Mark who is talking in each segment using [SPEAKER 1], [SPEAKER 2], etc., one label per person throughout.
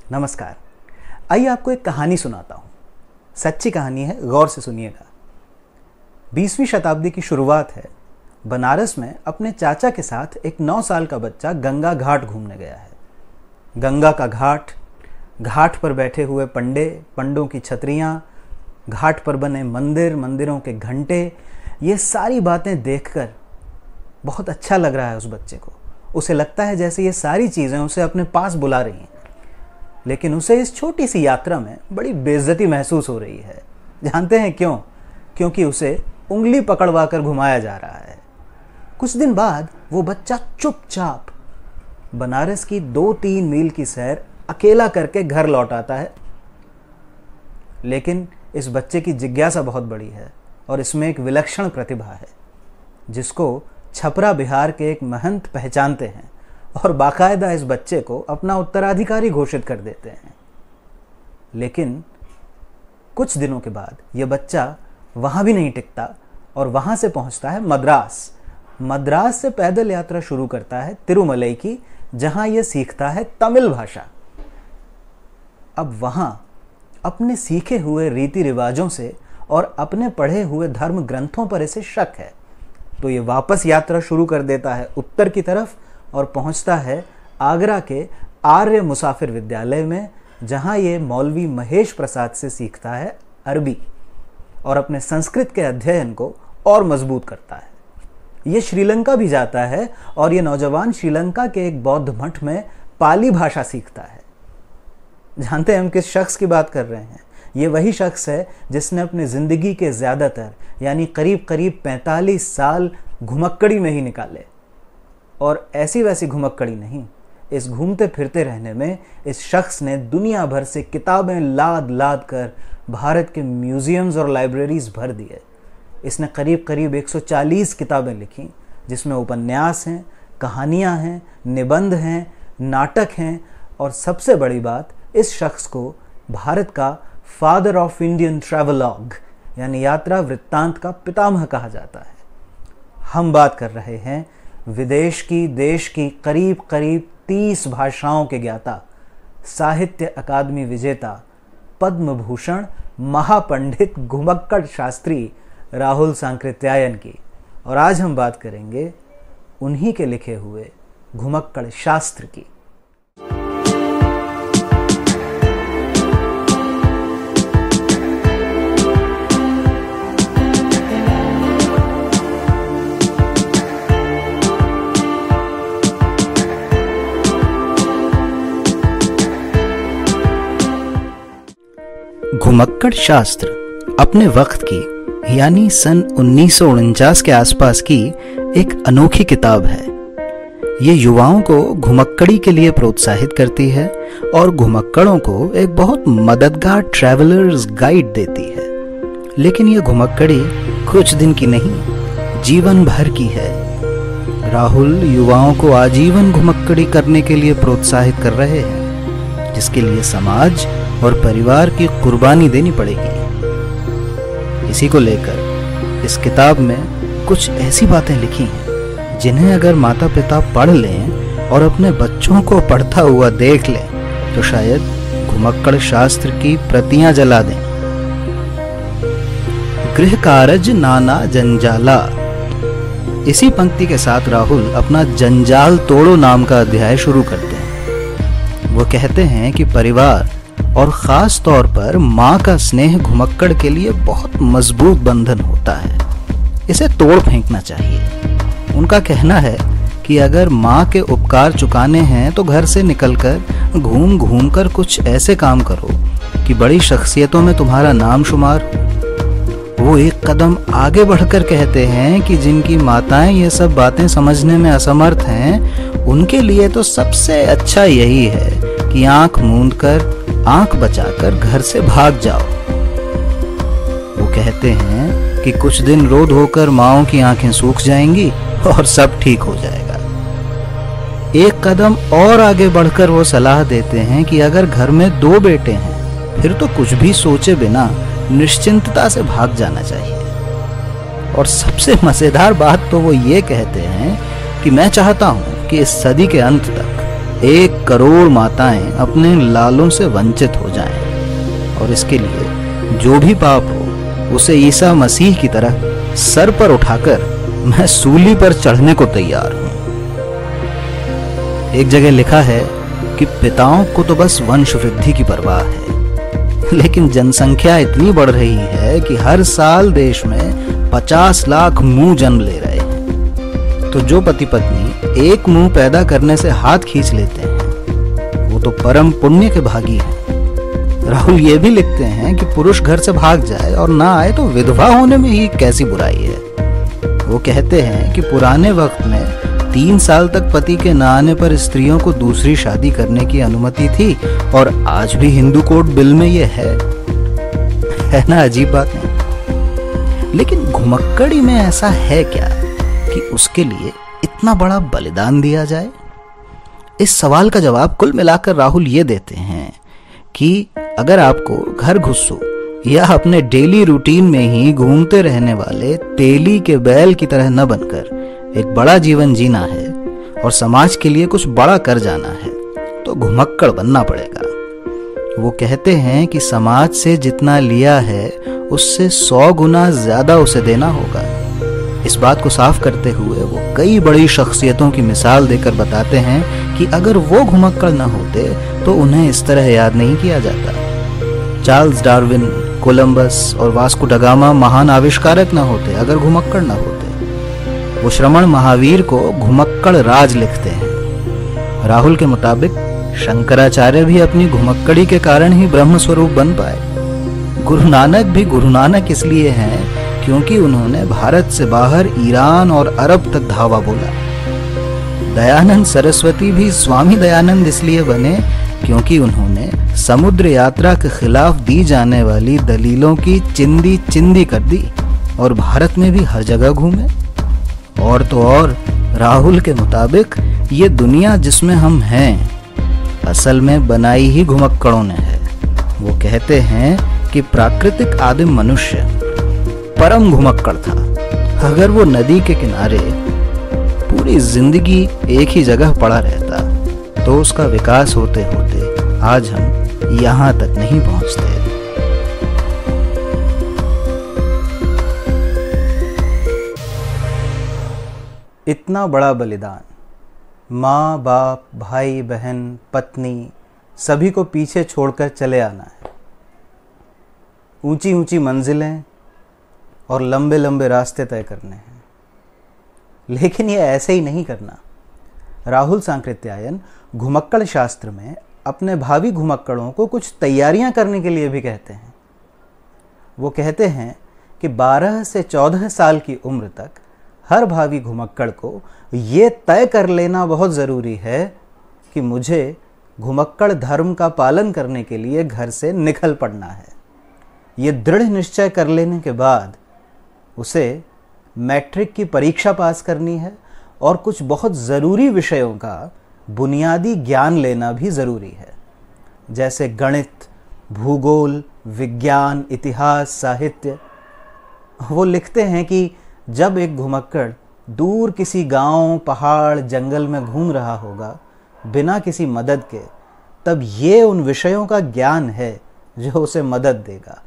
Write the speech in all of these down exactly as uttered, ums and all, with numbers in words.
[SPEAKER 1] नमस्कार। आइए आपको एक कहानी सुनाता हूँ। सच्ची कहानी है, गौर से सुनिएगा। बीसवीं शताब्दी की शुरुआत है। बनारस में अपने चाचा के साथ एक नौ साल का बच्चा गंगा घाट घूमने गया है। गंगा का घाट, घाट पर बैठे हुए पंडे, पंडों की छतरियाँ, घाट पर बने मंदिर, मंदिरों के घंटे, ये सारी बातें देखकर बहुत अच्छा लग रहा है उस बच्चे को। उसे लगता है जैसे ये सारी चीज़ें उसे अपने पास बुला रही हैं। लेकिन उसे इस छोटी सी यात्रा में बड़ी बेइज्जती महसूस हो रही है। जानते हैं क्यों? क्योंकि उसे उंगली पकड़वा कर घुमाया जा रहा है। कुछ दिन बाद वो बच्चा चुपचाप बनारस की दो तीन मील की सैर अकेला करके घर लौट आता है। लेकिन इस बच्चे की जिज्ञासा बहुत बड़ी है और इसमें एक विलक्षण प्रतिभा है, जिसको छपरा बिहार के एक महंत पहचानते हैं और बाकायदा इस बच्चे को अपना उत्तराधिकारी घोषित कर देते हैं। लेकिन कुछ दिनों के बाद यह बच्चा वहां भी नहीं टिकता और वहां से पहुंचता है मद्रास। मद्रास से पैदल यात्रा शुरू करता है तिरुमलई की, जहां यह सीखता है तमिल भाषा। अब वहां अपने सीखे हुए रीति रिवाजों से और अपने पढ़े हुए धर्म ग्रंथों पर इसे शक है, तो ये वापस यात्रा शुरू कर देता है उत्तर की तरफ और पहुंचता है आगरा के आर्य मुसाफिर विद्यालय में, जहां ये मौलवी महेश प्रसाद से सीखता है अरबी और अपने संस्कृत के अध्ययन को और मजबूत करता है। ये श्रीलंका भी जाता है और ये नौजवान श्रीलंका के एक बौद्ध मठ में पाली भाषा सीखता है। जानते हैं हम किस शख्स की बात कर रहे हैं? ये वही शख्स है जिसने अपनी जिंदगी के ज्यादातर यानी करीब करीब पैंतालीस साल घुमक्कड़ी में ही निकाले। और ऐसी वैसी घुमक्कड़ी नहीं, इस घूमते फिरते रहने में इस शख्स ने दुनिया भर से किताबें लाद लाद कर भारत के म्यूजियम्स और लाइब्रेरीज भर दिए। इसने करीब करीब एक सौ चालीस किताबें लिखी, जिसमें उपन्यास हैं, कहानियां हैं, निबंध हैं, नाटक हैं और सबसे बड़ी बात, इस शख्स को भारत का फादर ऑफ इंडियन ट्रैवलॉग यानी यात्रा वृत्तांत का पितामह कहा जाता है। हम बात कर रहे हैं विदेश की, देश की करीब करीब तीस भाषाओं के ज्ञाता, साहित्य अकादमी विजेता, पद्म भूषण महापंडित घुमक्कड़ शास्त्री राहुल सांकृत्यायन की। और आज हम बात करेंगे उन्हीं के लिखे हुए घुमक्कड़ शास्त्र की।
[SPEAKER 2] घुमक्कड़ शास्त्र अपने वक्त की यानी सन उन्नीस सौ उनचास के आसपास की एक अनोखी किताब है। ये युवाओं को घुमक्कड़ी के लिए प्रोत्साहित करती है और घुमक्कड़ों को एक बहुत मददगार ट्रैवलर्स गाइड देती है। लेकिन ये घुमक्कड़ी कुछ दिन की नहीं, जीवन भर की है। राहुल युवाओं को आजीवन घुमक्कड़ी करने के लिए प्रोत्साहित कर रहे हैं, जिसके लिए समाज और परिवार की कुर्बानी देनी पड़ेगी। इसी को लेकर इस किताब में कुछ ऐसी बातें लिखी हैं जिन्हें अगर माता पिता पढ़ लें और अपने बच्चों को पढ़ता हुआ देख लें तो शायद घुमक्कड़ शास्त्र की प्रतियां जला दें। गृह कारज नाना जंजाला, इसी पंक्ति के साथ राहुल अपना जंजाल तोड़ो नाम का अध्याय शुरू करते हैं। वो कहते हैं कि परिवार और खास तौर पर माँ का स्नेह घुमक्कड़ के लिए बहुत मजबूत बंधन होता है। इसे तोड़ फेंकना चाहिए। उनका कहना है कि अगर माँ के उपकार चुकाने हैं तो घर से निकलकर घूम घूम कर कुछ ऐसे काम करो कि बड़ी शख्सियतों में तुम्हारा नाम शुमार हो। वो एक कदम आगे बढ़कर कहते हैं कि जिनकी माताएं ये सब बातें समझने में असमर्थ हैं, उनके लिए तो सबसे अच्छा यही है कि आंख मूंद कर, आंख बचाकर घर से भाग जाओ। वो कहते हैं कि कुछ दिन रो धोकर माओं की आंखें सूख जाएंगी और सब ठीक हो जाएगा। एक कदम और आगे बढ़कर वो सलाह देते हैं कि अगर घर में दो बेटे हैं, फिर तो कुछ भी सोचे बिना निश्चिंतता से भाग जाना चाहिए। और सबसे मजेदार बात तो वो ये कहते हैं कि मैं चाहता हूं कि इस सदी के अंत तक एक करोड़ माताएं अपने लालों से वंचित हो जाएं, और इसके लिए जो भी पाप हो उसे ईसा मसीह की तरह सर पर उठाकर मैं सूली पर चढ़ने को तैयार हूं। एक जगह लिखा है कि पिताओं को तो बस वंश वृद्धि की परवाह है, लेकिन जनसंख्या इतनी बढ़ रही है कि हर साल देश में पचास लाख मुंह जन्म ले रहे हैं। तो जो पति पत्नी एक मुंह पैदा करने से हाथ खींच लेते हैं वो तो परम पुण्य के भागी हैं। राहुल ये भी लिखते हैं कि पुरुष घर से भाग जाए और ना आए तो विधवा होने में ही कैसी बुराई है। वो कहते हैं कि पुराने वक्त में तीन साल तक पति के न आने पर स्त्रियों को दूसरी शादी करने की अनुमति थी, और आज भी हिंदू कोड बिल में ये है है ना? अजीब बात नहीं। लेकिन घुमक्कड़ी में ऐसा है क्या कि उसके लिए इतना बड़ा बलिदान दिया जाए? इस सवाल का जवाब कुल मिलाकर राहुल ये देते हैं कि अगर आपको घर घुस्सो या अपने डेली रूटीन में ही घूमते रहने वाले तेली के बैल की तरह न बनकर एक बड़ा जीवन जीना है और समाज के लिए कुछ बड़ा कर जाना है तो घुमक्कड़ बनना पड़ेगा। वो कहते हैं कि समाज से जितना लिया है उससे सौ गुना ज्यादा उसे देना होगा। इस बात को साफ करते हुए वो कई बड़ी शख्सियतों की मिसाल देकर बताते हैं कि अगर वो घुमक्कड़ न होते तो उन्हें इस तरह याद नहीं किया जाता। चार्ल्स डार्विन, कोलंबस और वास्को ड गामा महान आविष्कारक न होते अगर घुमक्कड़ न होते। वो श्रमण महावीर को घुमक्कड़ राज लिखते हैं। राहुल के मुताबिक शंकराचार्य भी अपनी घुमक्कड़ी के कारण ही ब्रह्म स्वरूप बन पाए। गुरु नानक भी गुरु नानक इसलिए हैं क्योंकि उन्होंने भारत से बाहर ईरान और अरब तक धावा बोला। दयानंद सरस्वती भी स्वामी दयानंद इसलिए बने क्योंकि उन्होंने समुद्र यात्रा के खिलाफ दी जाने वाली दलीलों की चिंदी चिंदी कर दी और भारत में भी हर जगह घूमे। और तो और राहुल के मुताबिक ये दुनिया जिसमें हम हैं असल में बनाई ही घुमक्कड़ों ने है। वो कहते हैं कि प्राकृतिक आदिम मनुष्य परम घुमक्कड़ था। अगर वो नदी के किनारे पूरी जिंदगी एक ही जगह पड़ा रहता तो उसका विकास होते होते आज हम यहाँ तक नहीं पहुँचते।
[SPEAKER 1] इतना बड़ा बलिदान, माँ बाप, भाई बहन, पत्नी सभी को पीछे छोड़कर चले आना है। ऊंची ऊंची मंजिलें और लंबे लंबे रास्ते तय करने हैं। लेकिन यह ऐसे ही नहीं करना। राहुल सांकृत्यायन घुमक्कड़ शास्त्र में अपने भावी घुमक्कड़ों को कुछ तैयारियां करने के लिए भी कहते हैं। वो कहते हैं कि बारह से चौदह साल की उम्र तक हर भावी घुमक्कड़ को ये तय कर लेना बहुत ज़रूरी है कि मुझे घुमक्कड़ धर्म का पालन करने के लिए घर से निकल पड़ना है। ये दृढ़ निश्चय कर लेने के बाद उसे मैट्रिक की परीक्षा पास करनी है और कुछ बहुत ज़रूरी विषयों का बुनियादी ज्ञान लेना भी ज़रूरी है, जैसे गणित, भूगोल, विज्ञान, इतिहास, साहित्य। वो लिखते हैं कि जब एक घुमक्कड़ दूर किसी गांव, पहाड़, जंगल में घूम रहा होगा बिना किसी मदद के, तब ये उन विषयों का ज्ञान है जो उसे मदद देगा।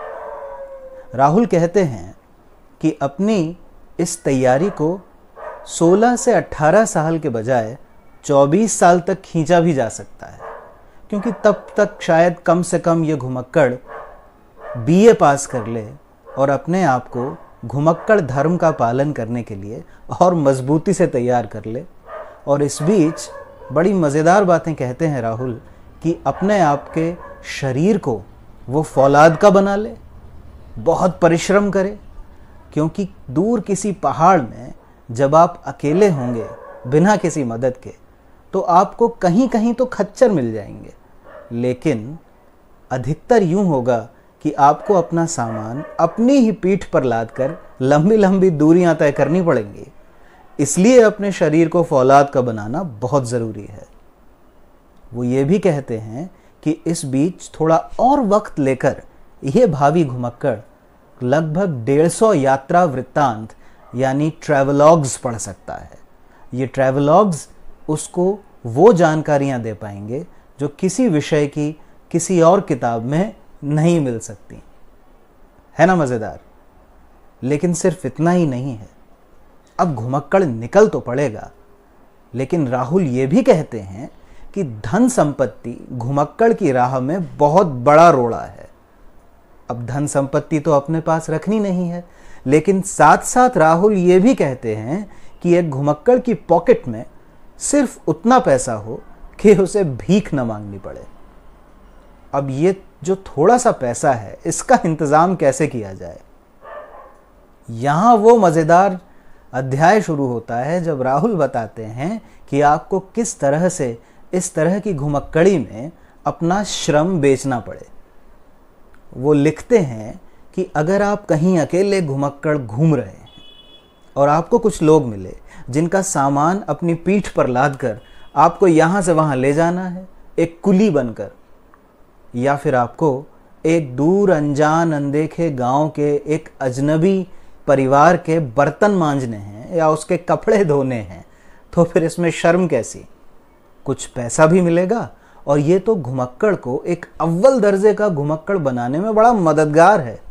[SPEAKER 1] राहुल कहते हैं कि अपनी इस तैयारी को सोलह से अठारह साल के बजाय चौबीस साल तक खींचा भी जा सकता है, क्योंकि तब तक शायद कम से कम ये घुमक्कड़ बीए पास कर ले और अपने आप को घुमक्कड़ धर्म का पालन करने के लिए और मजबूती से तैयार कर ले। और इस बीच बड़ी मज़ेदार बातें कहते हैं राहुल कि अपने आप के शरीर को वो फौलाद का बना ले, बहुत परिश्रम करे, क्योंकि दूर किसी पहाड़ में जब आप अकेले होंगे बिना किसी मदद के तो आपको कहीं कहीं तो खच्चर मिल जाएंगे, लेकिन अधिकतर यूं होगा कि आपको अपना सामान अपनी ही पीठ पर लादकर लंबी लंबी दूरियां तय करनी पड़ेंगी। इसलिए अपने शरीर को फौलाद का बनाना बहुत ज़रूरी है। वो ये भी कहते हैं कि इस बीच थोड़ा और वक्त लेकर यह भावी घुमक्कड़ लगभग डेढ़ सौ यात्रा वृत्तांत यानी ट्रैवलॉग्स पढ़ सकता है। ये ट्रैवलॉग्स उसको वो जानकारियां दे पाएंगे जो किसी विषय की किसी और किताब में नहीं मिल सकती। है ना मजेदार? लेकिन सिर्फ इतना ही नहीं है, अब घुमक्कड़ निकल तो पड़ेगा, लेकिन राहुल ये भी कहते हैं कि धन संपत्ति घुमक्कड़ की राह में बहुत बड़ा रोड़ा है। अब धन संपत्ति तो अपने पास रखनी नहीं है, लेकिन साथ साथ राहुल ये भी कहते हैं कि एक घुमक्कड़ की पॉकेट में सिर्फ उतना पैसा हो कि उसे भीख न मांगनी पड़े। अब ये जो थोड़ा सा पैसा है, इसका इंतजाम कैसे किया जाए? यहां वो मजेदार अध्याय शुरू होता है जब राहुल बताते हैं कि आपको किस तरह से इस तरह की घुमक्कड़ी में अपना श्रम बेचना पड़े। वो लिखते हैं कि अगर आप कहीं अकेले घुमक्कड़ घूम रहे हैं और आपको कुछ लोग मिले जिनका सामान अपनी पीठ पर लादकर आपको यहाँ से वहाँ ले जाना है एक कुली बनकर, या फिर आपको एक दूर अनजान अनदेखे गांव के एक अजनबी परिवार के बर्तन मांजने हैं या उसके कपड़े धोने हैं, तो फिर इसमें शर्म कैसी? कुछ पैसा भी मिलेगा और ये तो घुमक्कड़ को एक अव्वल दर्जे का घुमक्कड़ बनाने में बड़ा मददगार है।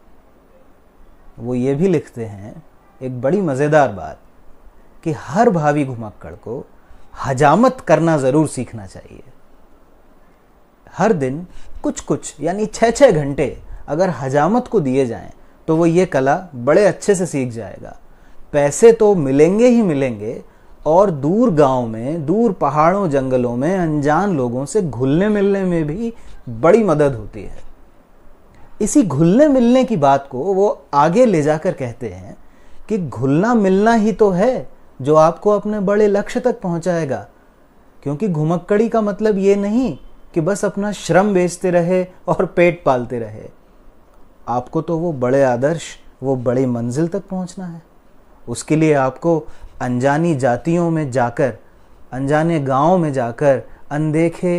[SPEAKER 1] वो ये भी लिखते हैं एक बड़ी मजेदार बात कि हर भावी घुमक्कड़ को हजामत करना जरूर सीखना चाहिए। हर दिन कुछ कुछ यानी छः छः घंटे अगर हजामत को दिए जाएं तो वो ये कला बड़े अच्छे से सीख जाएगा। पैसे तो मिलेंगे ही मिलेंगे और दूर गांव में, दूर पहाड़ों जंगलों में अनजान लोगों से घुलने मिलने में भी बड़ी मदद होती है। इसी घुलने मिलने की बात को वो आगे ले जाकर कहते हैं कि घुलना मिलना ही तो है जो आपको अपने बड़े लक्ष्य तक पहुंचाएगा, क्योंकि घुमक्कड़ी का मतलब ये नहीं कि बस अपना श्रम बेचते रहे और पेट पालते रहे। आपको तो वो बड़े आदर्श, वो बड़ी मंजिल तक पहुंचना है। उसके लिए आपको अनजानी जातियों में जाकर, अनजाने गांव में जाकर, अनदेखे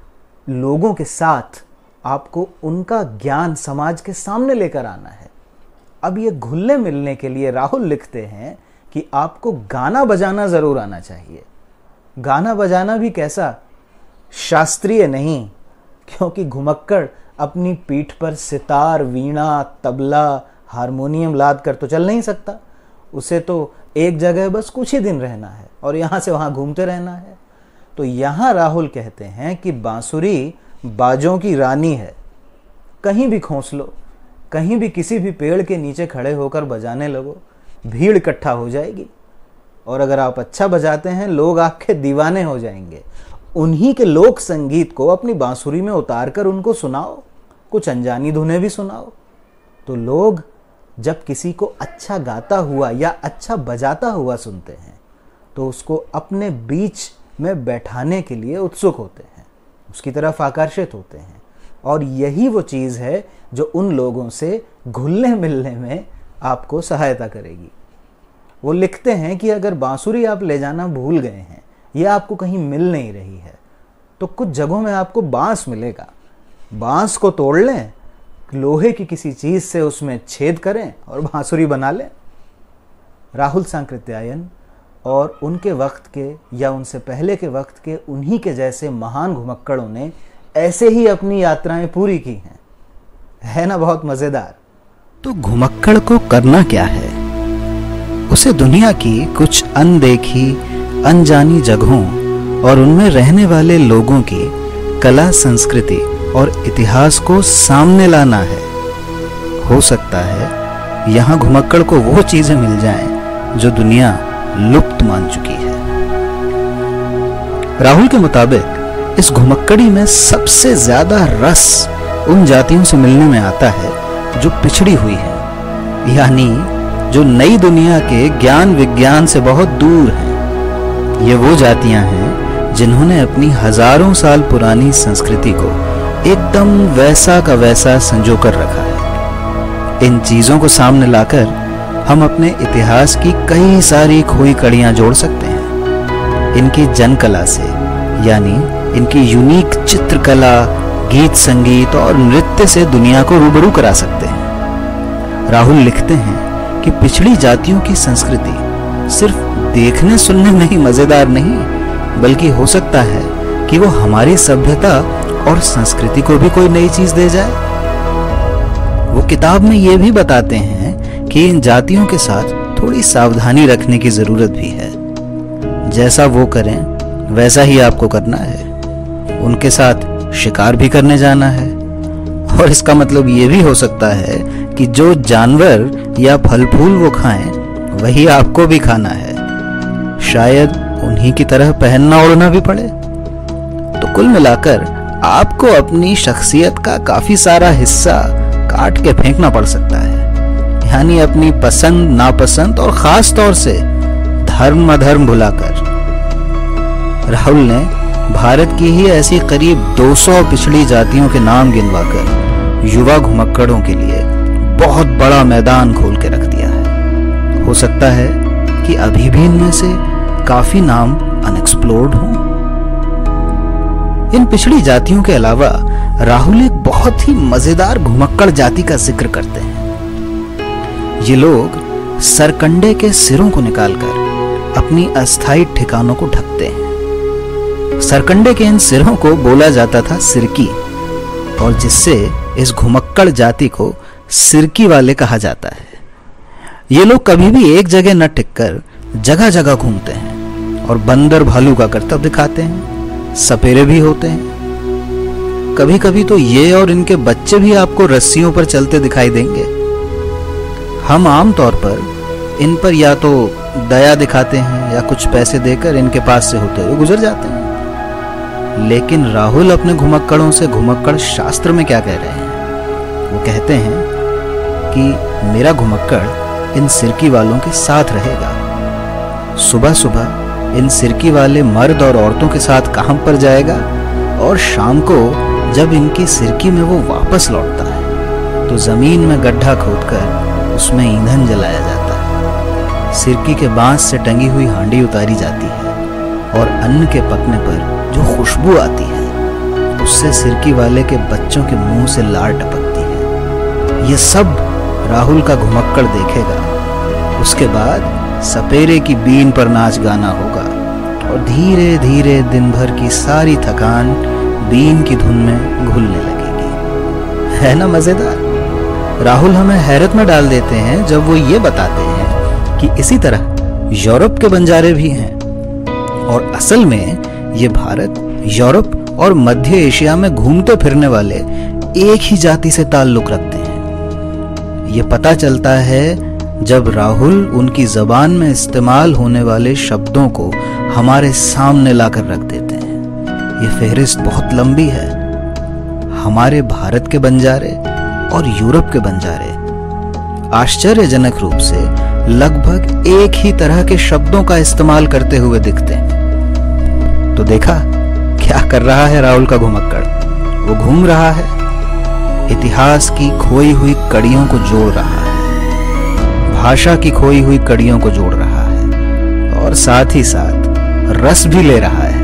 [SPEAKER 1] लोगों के साथ आपको उनका ज्ञान समाज के सामने लेकर आना है। अब ये घुलने मिलने के लिए राहुल लिखते हैं कि आपको गाना बजाना ज़रूर आना चाहिए। गाना बजाना भी कैसा? शास्त्रीय नहीं, क्योंकि घुमक्कड़ अपनी पीठ पर सितार, वीणा, तबला, हारमोनियम लाद कर तो चल नहीं सकता। उसे तो एक जगह बस कुछ ही दिन रहना है और यहाँ से वहाँ घूमते रहना है। तो यहाँ राहुल कहते हैं कि बांसुरी बाजों की रानी है। कहीं भी खोंस लो, कहीं भी किसी भी पेड़ के नीचे खड़े होकर बजाने लगो, भीड़ इकट्ठा हो जाएगी। और अगर आप अच्छा बजाते हैं, लोग आपके दीवाने हो जाएंगे। उन्हीं के लोक संगीत को अपनी बांसुरी में उतार कर उनको सुनाओ, कुछ अनजानी धुनें भी सुनाओ। तो लोग जब किसी को अच्छा गाता हुआ या अच्छा बजाता हुआ सुनते हैं तो उसको अपने बीच में बैठाने के लिए उत्सुक होते हैं, उसकी तरफ आकर्षित होते हैं। और यही वो चीज़ है जो उन लोगों से घुलने मिलने में आपको सहायता करेगी। वो लिखते हैं कि अगर बांसुरी आप ले जाना भूल गए हैं या आपको कहीं मिल नहीं रही है तो कुछ जगहों में आपको बांस मिलेगा। बांस को तोड़ लें, लोहे की किसी चीज़ से उसमें छेद करें और बांसुरी बना लें। राहुल सांकृत्यायन और उनके वक्त के या उनसे पहले के वक्त के उन्हीं के जैसे महान घुमक्कड़ों ने ऐसे ही अपनी यात्राएं पूरी की हैं। है ना बहुत मज़ेदार?
[SPEAKER 2] तो घुमक्कड़ को करना क्या है? उसे दुनिया की कुछ अनदेखी, अनजानी जगहों और उनमें रहने वाले लोगों की कला, संस्कृति और इतिहास को सामने लाना है। हो सकता है यहाँ घुमक्कड़ को वो चीजें मिल जाएं जो दुनिया लुप्त मान चुकी है। राहुल के मुताबिक इस घुमक्कड़ी में सबसे ज्यादा रस उन जातियों से मिलने में आता है जो पिछड़ी हुई है, यानी जो नई दुनिया के ज्ञान विज्ञान से बहुत दूर हैं। ये वो जातियां हैं जिन्होंने अपनी हजारों साल पुरानी संस्कृति को एकदम वैसा का वैसा संजो कर रखा है। इन चीजों को सामने लाकर हम अपने इतिहास की कई सारी खोई कड़ियां जोड़ सकते हैं। इनकी जनकला से, यानी इनकी यूनिक चित्रकला, गीत संगीत और नृत्य से दुनिया को रूबरू करा सकते हैं। राहुल लिखते हैं कि पिछड़ी जातियों की संस्कृति सिर्फ देखने सुनने में ही मजेदार नहीं, बल्कि हो सकता है कि वो हमारी सभ्यता और संस्कृति को भी कोई नई चीज दे जाए। वो किताब में ये भी बताते हैं कि इन जातियों के साथ थोड़ी सावधानी रखने की जरूरत भी है। जैसा वो करें वैसा ही आपको करना है। उनके साथ शिकार भी करने जाना है, और इसका मतलब ये भी हो सकता है कि जो जानवर या फल फूल वो खाएं वही आपको भी खाना है। शायद उन्हीं की तरह पहनना ओढ़ना भी पड़े। तो कुल मिलाकर आपको अपनी शख्सियत का काफी सारा हिस्सा काट के फेंकना पड़ सकता है, यानी अपनी पसंद नापसंद और खास तौर से धर्म अधर्म भुलाकर। राहुल ने भारत की ही ऐसी करीब दो सौ पिछड़ी जातियों के नाम गिनवाकर युवा घुमक्कड़ों के लिए बहुत बड़ा मैदान खोल के रख दिया है। हो सकता है कि अभी भी इनमें से काफी नाम अनएक्सप्लोर्ड हों। इन पिछड़ी जातियों के अलावा राहुल एक बहुत ही मजेदार घुमक्कड़ जाति का जिक्र करते हैं। ये लोग सरकंडे के सिरों को निकालकर अपनी अस्थायी ठिकानों को ढकते हैं। सरकंडे के इन सिरों को बोला जाता था सिरकी, और जिससे इस घुमक्कड़ जाति को सिरकी वाले कहा जाता है। ये लोग कभी भी एक जगह न टिककर जगह जगह घूमते हैं और बंदर भालू का करतब दिखाते हैं। सपेरे भी होते हैं। कभी कभी तो ये और इनके बच्चे भी आपको रस्सियों पर चलते दिखाई देंगे। हम आमतौर पर इन पर या तो दया दिखाते हैं या कुछ पैसे देकर इनके पास से होते हुए गुजर जाते हैं। लेकिन राहुल अपने घुमक्कड़ों से घुमक्कड़ शास्त्र में क्या कह रहे हैं? वो कहते हैं कि मेरा घुमक्कड़ इन सिरकी वालों के साथ रहेगा। सुबह सुबह इन सिरकी वाले मर्द और औरतों के साथ काम पर जाएगा, और शाम को जब इनकी सिरकी में वो वापस लौटता है तो जमीन में गड्ढा खोदकर उसमें ईंधन जलाया जाता है। सिरकी के बांस से टंगी हुई हांडी उतारी जाती है, और अन्न के पकने पर जो खुशबू आती है उससे सिरकी वाले के बच्चों के मुंह से लार टपकती है। ये सब राहुल का घुमक्कड़ देखेगा। उसके बाद सपेरे की बीन पर नाच गाना होगा, और धीरे धीरे दिन भर की सारी थकान बीन की धुन में घुलने लगेगी। है ना मजेदार? राहुल हमें हैरत में डाल देते हैं जब वो ये बताते हैं कि इसी तरह यूरोप के बंजारे भी हैं, और असल में ये भारत, यूरोप और मध्य एशिया में घूमते फिरने वाले एक ही जाति से ताल्लुक रखते हैं। ये पता चलता है जब राहुल उनकी जबान में इस्तेमाल होने वाले शब्दों को हमारे सामने लाकर रख देते हैं। ये फहरिस्त बहुत लंबी है। हमारे भारत के बंजारे और यूरोप के बंजारे आश्चर्यजनक रूप से लगभग एक ही तरह के शब्दों का इस्तेमाल करते हुए दिखते हैं। तो देखा क्या कर रहा है राहुल का घुमक्कड़? वो घूम रहा है, इतिहास की खोई हुई कड़ियों को जोड़ रहा है, भाषा की खोई हुई कड़ियों को जोड़ रहा है, और साथ ही साथ रस भी ले रहा है।